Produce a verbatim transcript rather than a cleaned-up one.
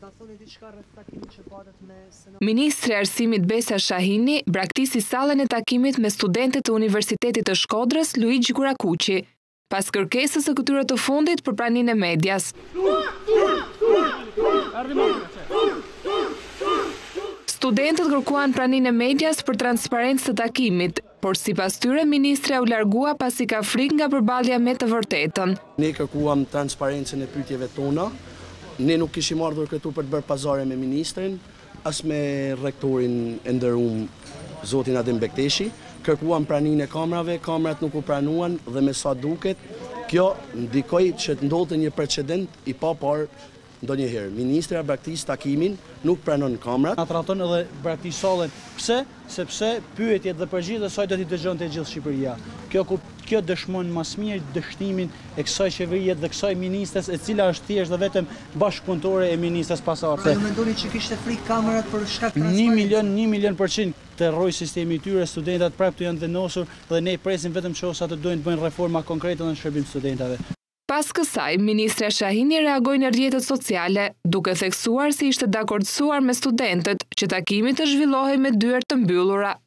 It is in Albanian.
Ministri i Arsimit Besa Shahini braktisi sallën e takimit me studentët e Universitetit të Shkodrës Luigi Kurakuqi, pas kërkesës së këtyre të fundit për praninë e medias. Studentët kërkuan praninë e medias për transparencë të takimit, por sipas tyre ministri u largua pasi ka frikë nga përballja me të vërtetën. Ne kërkuam transparencën e pyetjeve tona. Ne nuk kishim ardhur këtu për të bërë pazare me ministrin, as me rektorin e nderuar zotin Adem Bekteshi. Kërkuam praninë e kamerave, kamerat nuk u pranuan dhe me sa duket, kjo ndikoi që të ndodhte një precedent i paparë ndonjëherë. Ministra braktis takimin, nuk pranon kamerat. Na trajton edhe braktisallën. Pse? Sepse pyetjet dhe përgjigjet e saj do t'i dëgjonte gjithë Shqipëria. Kjo kjo dëshmon më së miri dështimin e kësaj qeverie dhe kësaj ministres, e cila është thjesht dhe vetëm bashkëpunëtore e ministres pasardhëse. Pra ju mendoni që kishte frikë kamerat për shkak të transparencës? një milion, një milion përqind të rroj sistemi i tyre, studentat prapë të janë vendosur dhe ne presim vetëm që ose të dojnë të bëjnë reforma konkrete në shërbim studentave. Pas kësaj, ministra Shahini reagoi në rrjetet sociale, duke theksuar se ishte dakordsuar me studentët që takimi të zhvillohej me dyert të mbyllura.